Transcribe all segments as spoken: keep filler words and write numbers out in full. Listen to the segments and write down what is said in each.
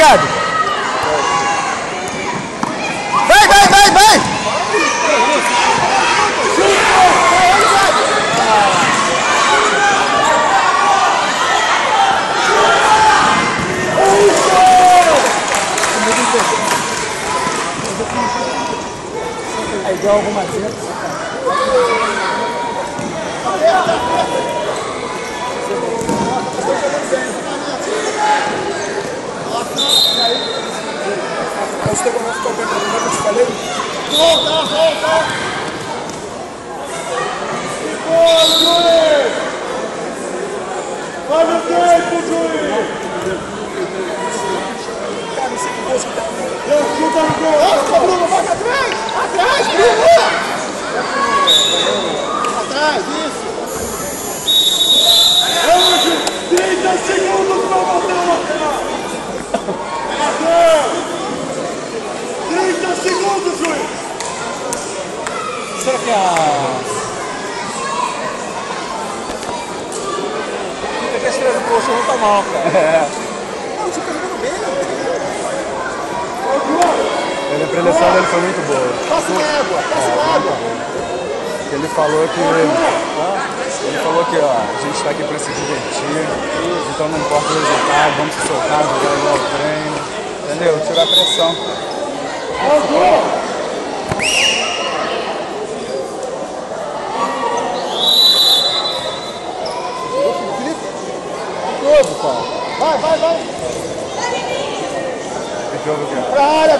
Gabi. Vem, vem, vem, vem. É igual alguma coisa. Nós temos nosso campeonato, como eu te falei. Volta, volta! Gol, juiz! Olha o tempo, juiz! Cara, não sei que coisa que tá. Chuta no gol! Nossa, Bruno, vai atrás! Atrás, Bruno! Atrás, isso! Vamos, trinta segundos pra botar uma cara! trinta segundos, juiz! Será que a... Fica que a estrela do posto não tá mal, cara. É. Não, você tá jogando bem, né? A preleção dele foi muito boa. Passa água, passa água! Ele falou que... Ele falou que, ó, a gente tá aqui pra se divertir, então não importa o resultado, vamos se soltar, jogar igual o treino. Entendeu? Tirar a pressão. Todo, cara. Vai, vai, vai. Que jogo que é? Pra área.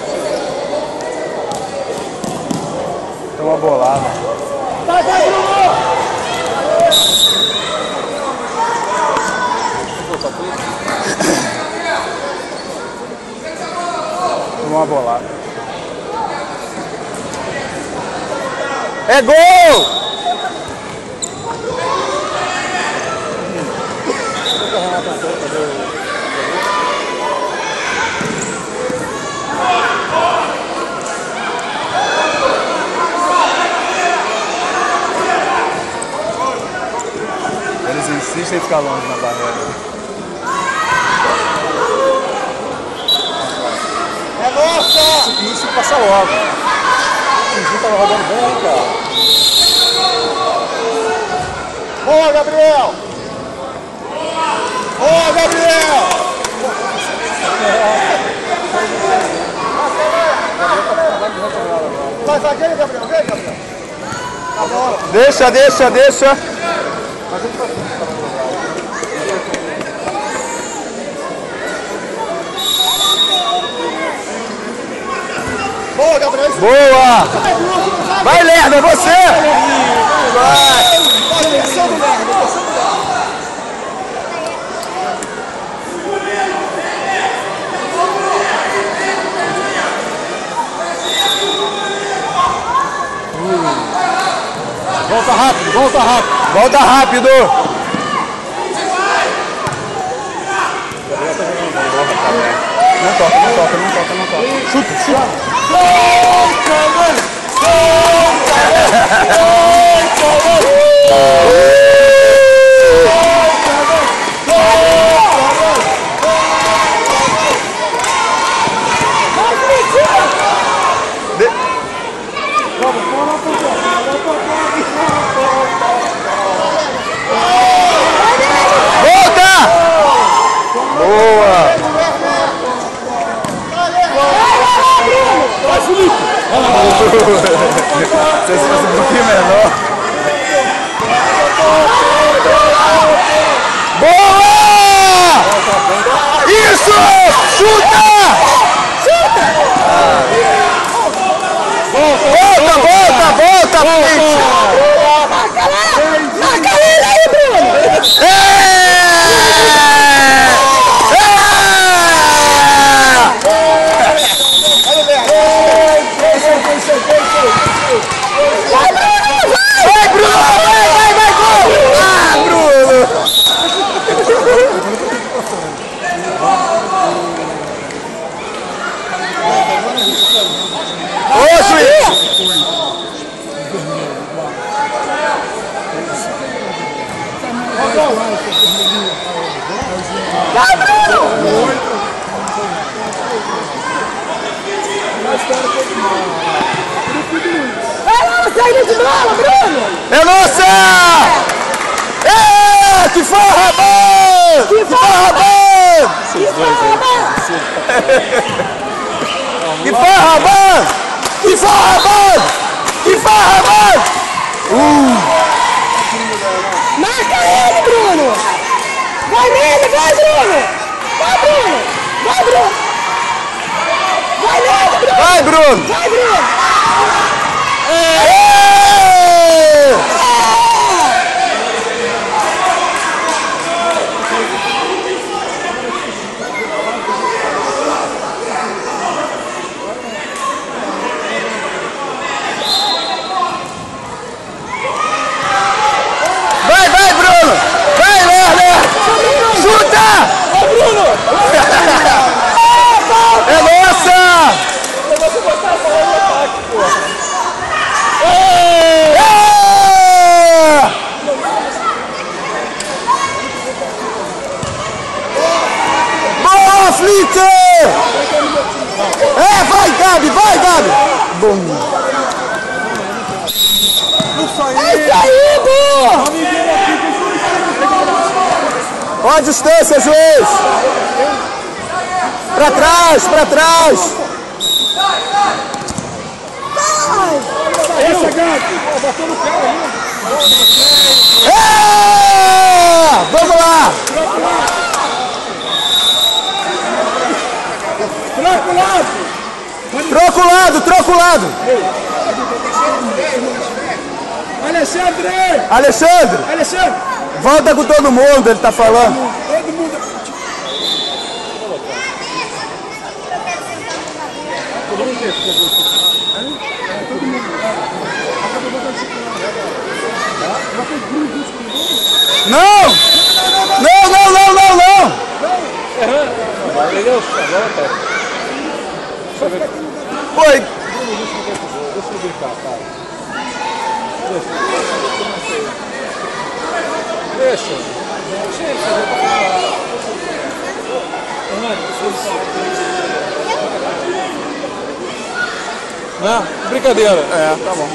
Tem uma bolada. Vai, vai, Bruno. Uma bolada. É gol! Eles insistem em ficar longe na barreira. É nossa! Isso passa logo. O Zinho tava rodando bem, cara. Boa, Gabriel! Boa, Gabriel! Vai, zagueiro, Gabriel. Vem, Gabriel. A bola. Deixa, deixa, deixa. Boa, Gabriel. Boa! Vai, Lerda, é você! Vai! Vai, pressão do Lerda, pressão do Lerda. Volta rápido, volta rápido. Volta rápido. Não toca, não toca, não toca, não toca. Chuta, chuta. Volta! Boa! Vai, Felipe! Se fosse um pouquinho menor. Boa! Isso! Chuta! Chuta! Volta, volta, volta, frente! Marca ele aí, Bruno! É! Vai, Bruno! Vai, vai, vai, gol! Ah, Bruno! Ô, juiz! Vai, Bruno! Que farra, mano! Que farra, mano! Que farra, mano! Que farra, mano! Que farra, mano! Uh! Marca ele, Bruno! Vai nele, vai, Bruno! Vai, Bruno! Vai, Bruno! Vai nele, Bruno! Vai, Bruno! Vai, Bruno! É. Vai, vai, Bruno! Vai, Lerner! Chuta! Ô, Bruno! É nossa! Você botar a bola no ataque, porra! É! Boa, Flint! É, vai, Gabi, vai, Gabi! Bom. É isso aí, boa! Ó a distância, juiz! Pra trás, pra trás! Essa, Gabi! Bateu no cara aí! É! Vamos lá! Troca o lado! Troca o lado, troca o lado! Alexandre! Alexandre! Alexandre! Volta com todo mundo, ele tá falando. Todo mundo! Todo mundo tem Todo mundo. Não! Não, não, não, não, não! Legal, agora tá. Foi! Deixa eu brincar, cara. Deixa. Deixa. Deixa ele fazer pra Não, brincadeira. É, tá bom.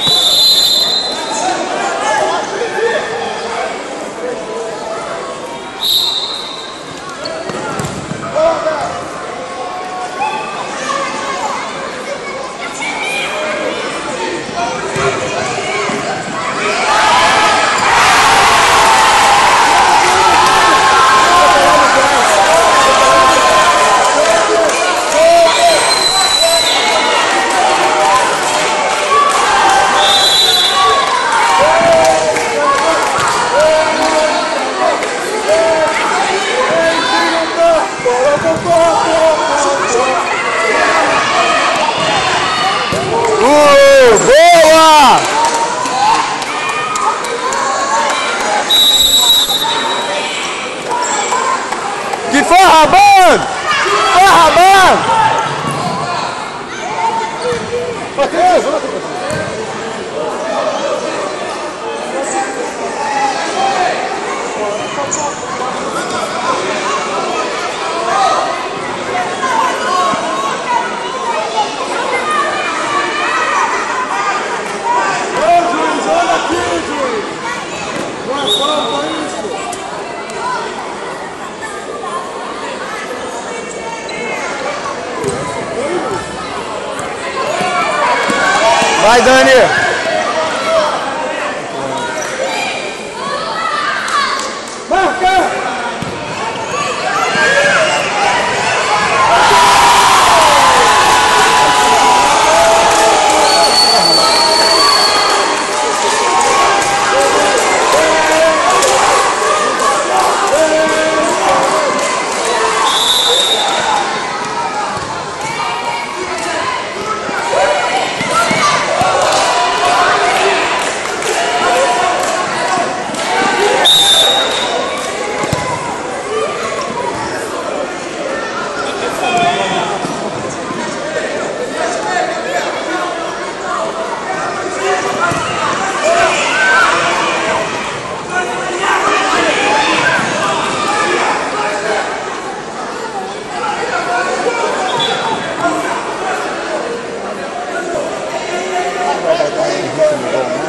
Uh, boa! Que farra, mano! Farra, mano! Vai, Dani! Marca!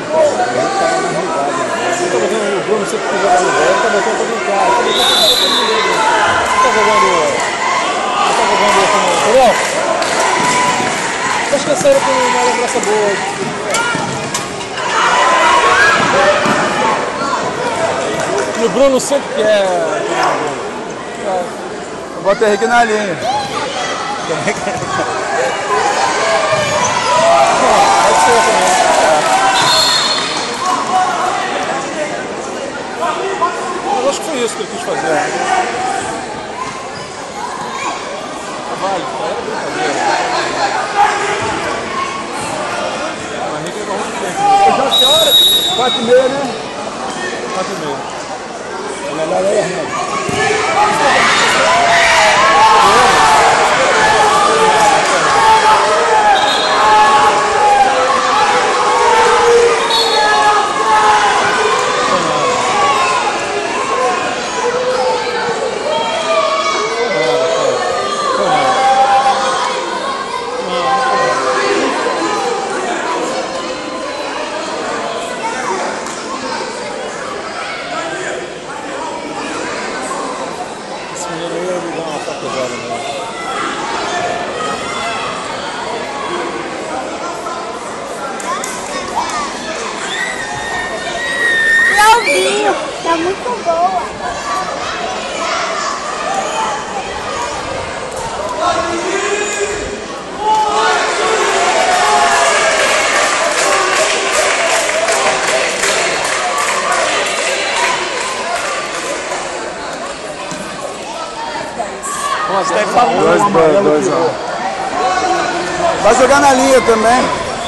Bruno sempre que jogar no velho, tá botando pra brincar. jogando... Não tá jogando assim, entendeu? Acho que saíram com uma lembrança boa. E o Bruno sempre quer... Eu boto o Henrique na linha. Pode ser também. Eu acho que foi isso que ele quis fazer. Vale, era brincadeira. O Henrique é muito bem. Já que horas? Quatro e meia, né? Quatro e meia. É melhor aí, Arnaldo. Claudinho, tá muito boa. Dois, dois, dois, ó. Vai jogar na linha também.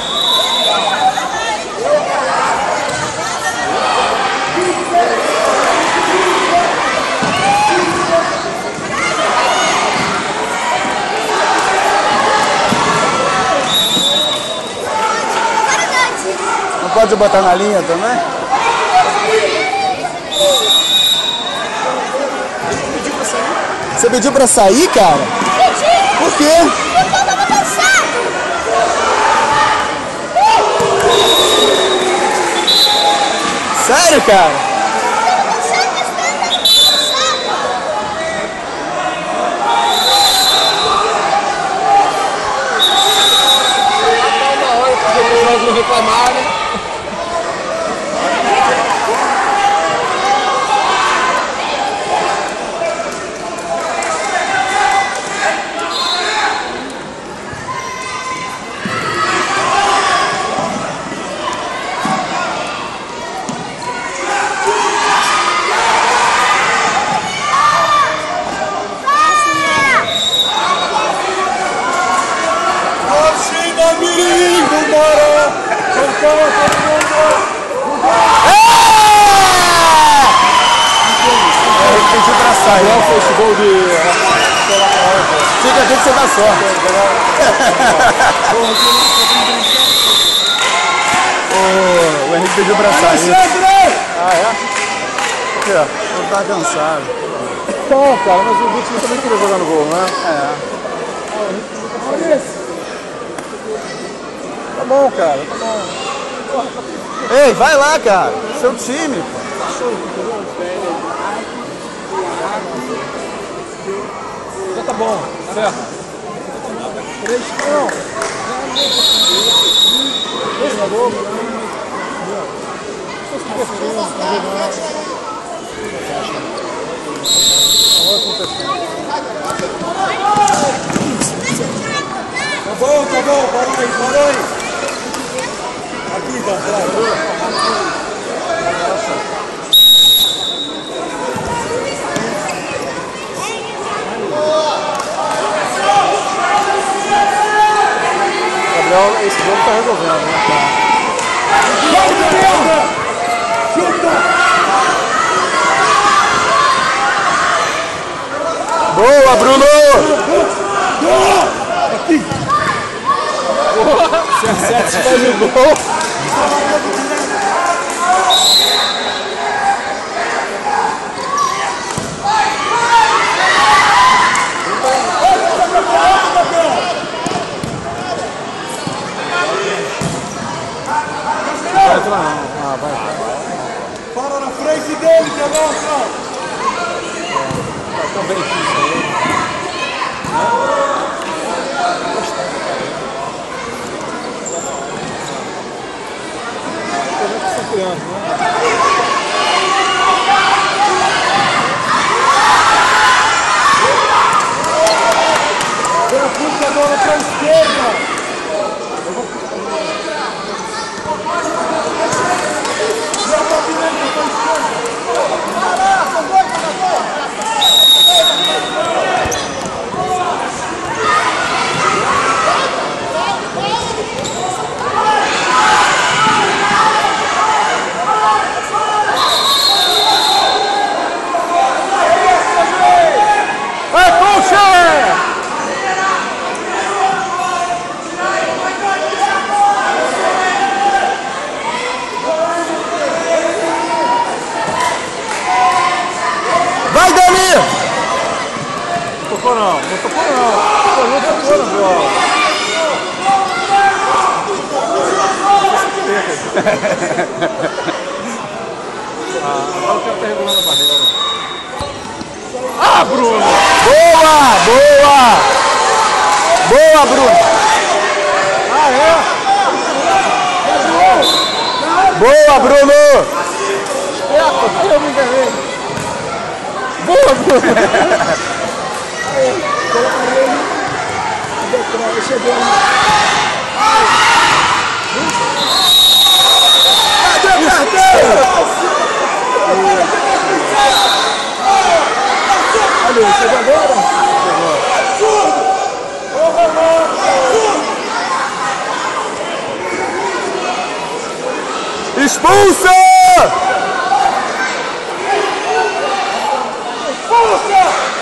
Não pode botar na linha também? Você pediu pra sair, cara? Pedi! Por quê? Porque eu tava cansado! Sério, cara? Cansado, mas eu tava cansado! Uma hora porque nós não reclamaram. Não foi esse gol de... Fica aqui que você dá sorte. O, o Henrique pediu pra sair. Ah, é? Aqui, ó. Ele tá cansado. Então, cara, mas o Vitinho também queria jogar no gol, né? É. Olha isso. Tá bom, cara, tá bom. Ei, vai lá, cara. Seu time, pô. Já tá bom, certo? Três, não. Dois jogadores. Tá bom, tá bom, parou aí, parou aí. Aqui, tá atrás. Gabriel, esse jogo tá resolvendo, né? Boa, Bruno! Aqui! Se acerta, se faz o gol. Ah, vai. Para na frente dele, Diagão, cara! Tá bem difícil aí. tocou não. Pô, não tocou na bola. Ah, agora o cara tá regulando a barreira. Ah, Bruno! Boa! Boa! Boa, Bruno! Ah, é? Boa, Bruno! Eita, eu me enganei. Boa, Bruno! Chegou. Olha, chegou agora? Expulsa! Expulsa!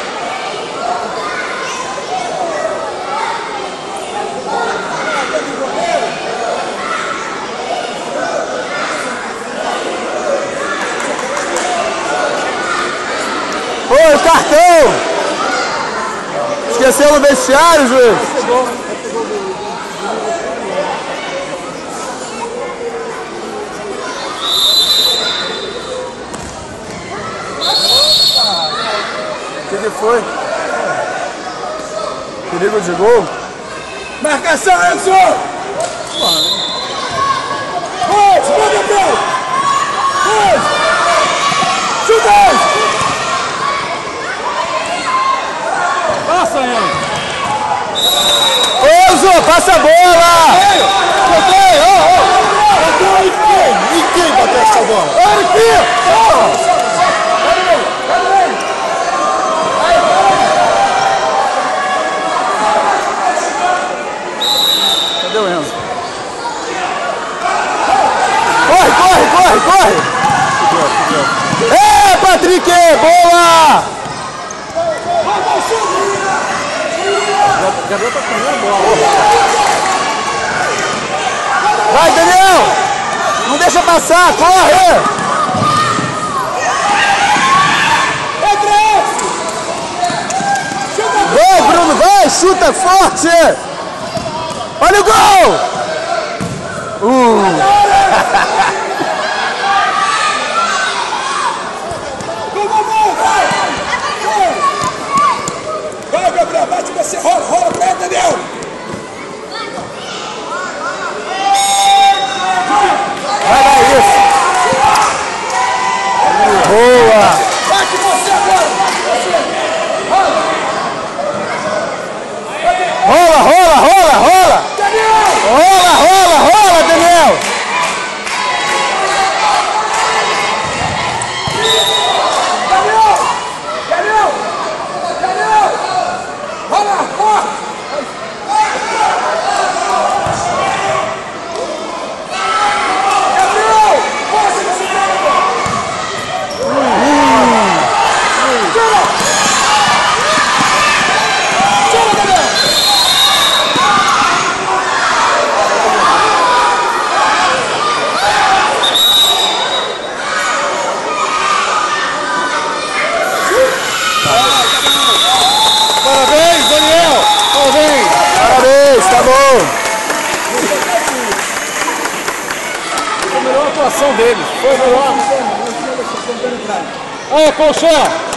Oi, cartão! Esqueceu no vestiário, juiz? O que, que foi? Perigo de gol? Marcação, Enzo! Dois, manda Gabriel! Dois! Chuta! Passa, Enzo! Ô, Enzo, passa a bola! Botei! Ó, ó! Bateu em quem? Em quem bateu essa bola? Olha aqui! Cadê o Enzo? Corre, corre, corre, corre! É, Patrick! Boa! Gabriel tá comendo a bola. Vai, Daniel! Não deixa passar, corre! Vai, Bruno, vai! Chuta forte! Olha o gol! Uh. Vai, Gabriel, bate você, rola, rola pra ele, Daniel! Vai lá, isso! Boa! Bate você agora, bate você! Rola! Rola, rola, rola, rola! Daniel! Rola, rola, rola, Daniel! Daniel! Daniel! Daniel! Rola, rola! Gabriel! Passa esse cara! Tira! Tira, Gabriel! Parabéns, Daniel! Parabéns! Parabéns, tá bom! Foi a melhor atuação deles. Foi a melhor. Aí, Colchão!